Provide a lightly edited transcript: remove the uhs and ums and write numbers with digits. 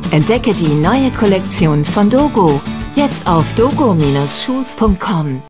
Entdecke die neue Kollektion von Dogo. Jetzt auf dogo-shoes.com.